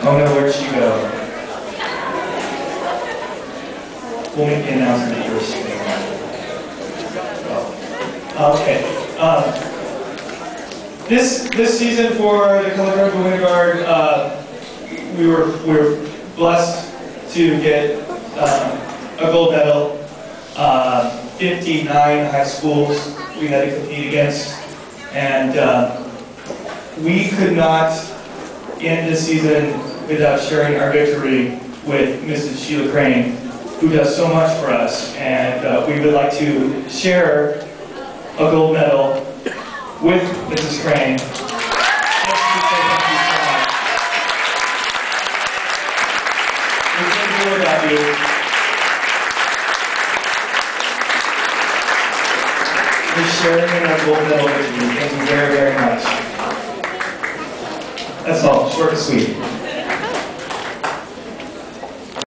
Oh no, where'd she go? We'll make the announcement first. Oh. Okay. This season for the Color Guard Women Guard, we were blessed to get a gold medal. 59 high schools we had to compete against, and we could not end the season without sharing our victory with Mrs. Sheila Crain, who does so much for us, and we would like to share a gold medal with Mrs. Crain. Just to say thank you so much. We couldn't do it without you. We're sharing in our gold medal with you. Thank you very, very much. That's all. Short and sweet.